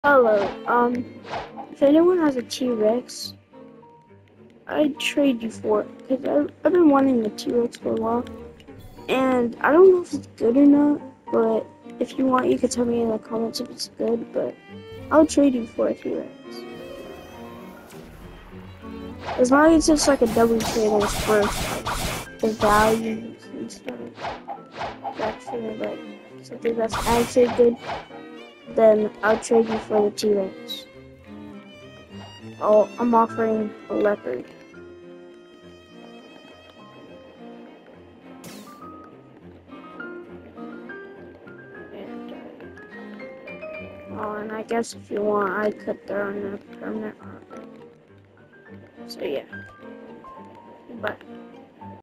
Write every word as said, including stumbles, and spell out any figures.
Hello, um, if anyone has a T-Rex, I'd trade you for it, because I've, I've been wanting a T-Rex for a while, and I don't know if it's good or not, but if you want, you could tell me in the comments if it's good, but I'll trade you for a T-Rex. As long as it's like a double trade and it's worth like, the value and stuff, actually, like, something that's actually good, then I'll trade you for the T-Rex. Oh, I'm offering a leopard. And, uh, oh, and I guess if you want, I could throw in a permanent armor. So yeah, bye.